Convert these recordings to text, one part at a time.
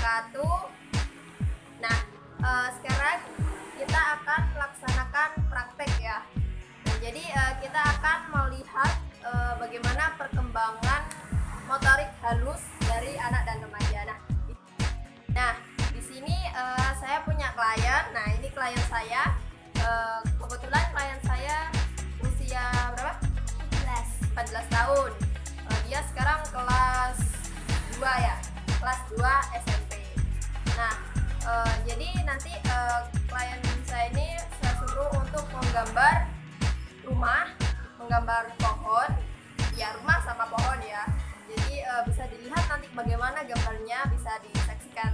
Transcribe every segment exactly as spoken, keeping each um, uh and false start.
wabarakatuh. Nah, uh, sekarang kita akan melaksanakan praktek ya. Nah, jadi uh, kita akan melihat uh, bagaimana perkembangan motorik halus dari anak dan remaja. Nah, nah di sini uh, saya punya klien. Nah, ini klien saya. Uh, kebetulan klien saya usia berapa? empat belas tahun. Uh, dia sekarang kelas dua ya, kelas dua S M P. Nah, uh, jadi nanti uh, klien saya ini saya suruh untuk menggambar rumah, menggambar pohon, ya rumah sama pohon ya. Jadi uh, bisa dilihat nanti bagaimana gambarnya, bisa disaksikan.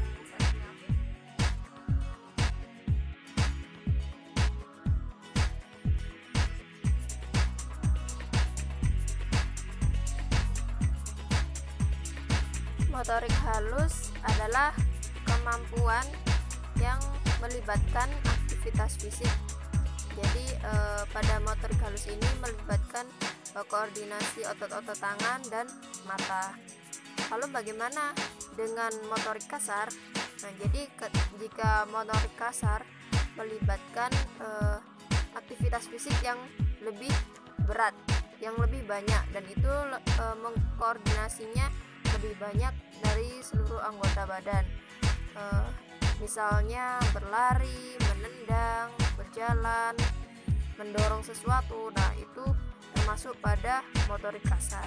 Motorik halus adalah kemampuan yang melibatkan aktivitas fisik. Jadi eh, pada motorik halus ini melibatkan eh, koordinasi otot-otot tangan dan mata. Lalu bagaimana dengan motorik kasar? Nah, jadi ke, jika motorik kasar melibatkan eh, aktivitas fisik yang lebih berat, yang lebih banyak, dan itu eh, mengkoordinasinya lebih banyak dari seluruh anggota badan. E, misalnya berlari, menendang, berjalan, mendorong sesuatu. Nah, itu termasuk pada motorik kasar.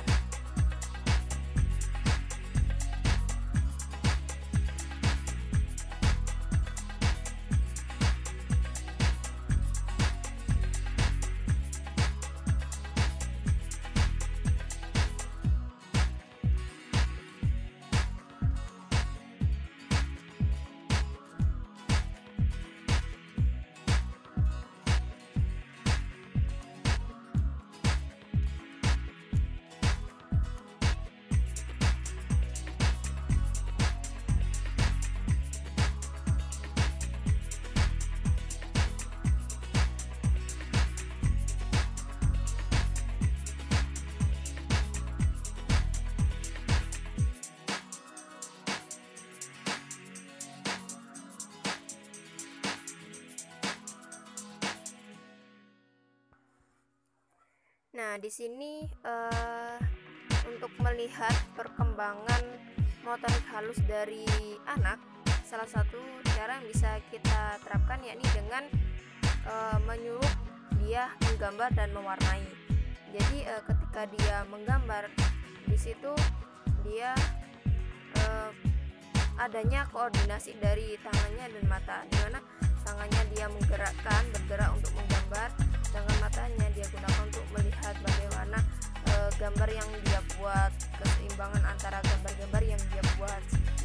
Nah, di sini uh, untuk melihat perkembangan motorik halus dari anak, salah satu cara yang bisa kita terapkan yakni dengan uh, menyuruh dia menggambar dan mewarnai. Jadi uh, ketika dia menggambar, di situ dia uh, adanya koordinasi dari tangannya dan mata, di mana tangannya dia menggerakkan, bergerak untuk menggambar, sedangkan matanya dia gunakan untuk melihat bagaimana e, gambar yang dia buat, keseimbangan antara gambar-gambar yang dia buat.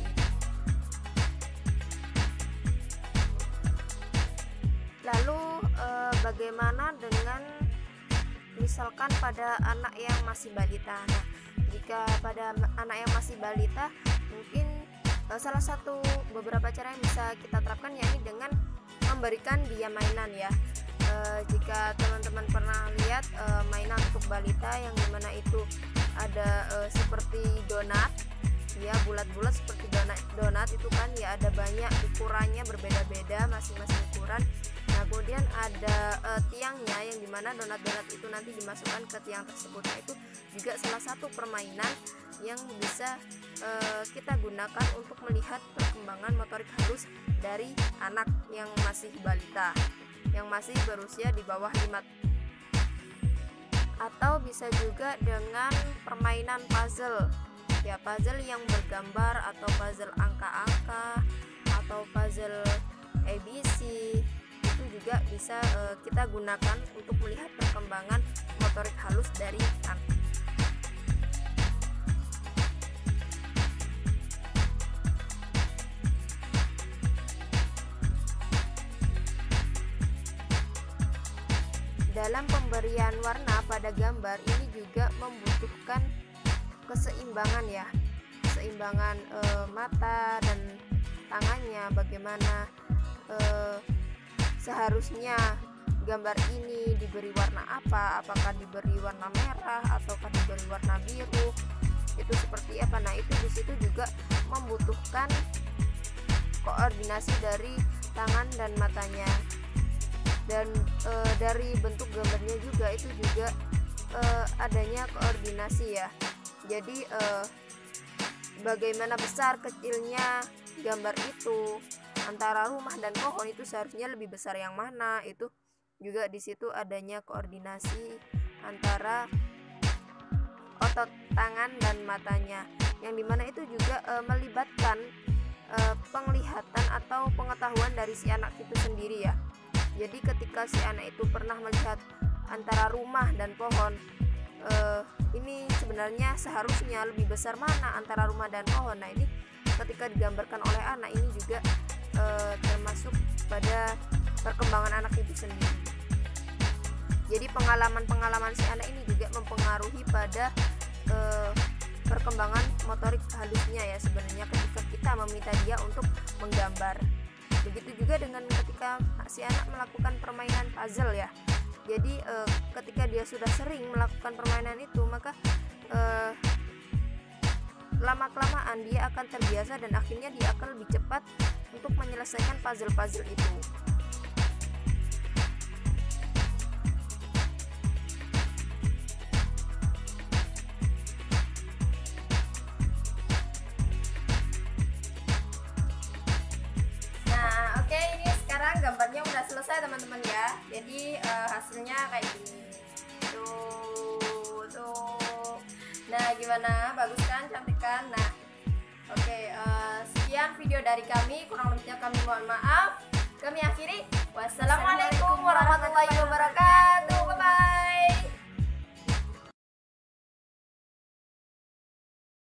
Lalu e, bagaimana dengan misalkan pada anak yang masih balita? Nah, jika pada anak yang masih balita, mungkin e, salah satu beberapa cara yang bisa kita terapkan yakni dengan memberikan dia mainan ya. E, jika teman-teman pernah lihat e, mainan untuk balita yang dimana itu ada e, seperti donat ya, bulat-bulat seperti donat donat itu kan ya, ada banyak ukurannya berbeda-beda masing-masing ukuran. Nah, kemudian ada e, tiangnya yang dimana donat-donat itu nanti dimasukkan ke tiang tersebut. Nah, itu juga salah satu permainan yang bisa e, kita gunakan untuk melihat perkembangan motorik halus dari anak yang masih balita, yang masih berusia di bawah lima. Atau bisa juga dengan permainan puzzle ya, puzzle yang bergambar atau puzzle angka-angka atau puzzle A B C, itu juga bisa e, kita gunakan untuk melihat perkembangan motorik halus dari anak. Dalam pemberian warna pada gambar ini juga membutuhkan keseimbangan ya, keseimbangan e, mata dan tangannya, bagaimana e, seharusnya gambar ini diberi warna apa, apakah diberi warna merah ataukah diberi warna biru, itu seperti apa. Nah, itu di situ juga membutuhkan koordinasi dari tangan dan matanya. Dan e, dari bentuk gambarnya juga itu juga e, adanya koordinasi ya. Jadi e, bagaimana besar kecilnya gambar itu, antara rumah dan pohon itu seharusnya lebih besar yang mana, itu juga di situ adanya koordinasi antara otot tangan dan matanya, yang dimana itu juga e, melibatkan e, penglihatan atau pengetahuan dari si anak itu sendiri ya. Jadi ketika si anak itu pernah melihat antara rumah dan pohon, e, ini sebenarnya seharusnya lebih besar mana antara rumah dan pohon. Nah ini ketika digambarkan oleh anak ini juga e, termasuk pada perkembangan anak itu sendiri. Jadi pengalaman-pengalaman si anak ini juga mempengaruhi pada e, perkembangan motorik halusnya ya sebenarnya ketika kita meminta dia untuk menggambar. Begitu juga dengan ketika si anak melakukan permainan puzzle ya. Jadi e, ketika dia sudah sering melakukan permainan itu, maka e, lama-kelamaan dia akan terbiasa dan akhirnya dia akan lebih cepat untuk menyelesaikan puzzle-puzzle itu. Gambarnya udah selesai teman-teman ya. Jadi uh, hasilnya kayak gini tuh tuh. Nah gimana, bagus kan, cantik kan? Nah oke, okay, uh, sekian video dari kami, kurang lebihnya kami mohon maaf. Kami akhiri, wassalamualaikum warahmatullahi wabarakatuh. Bye bye.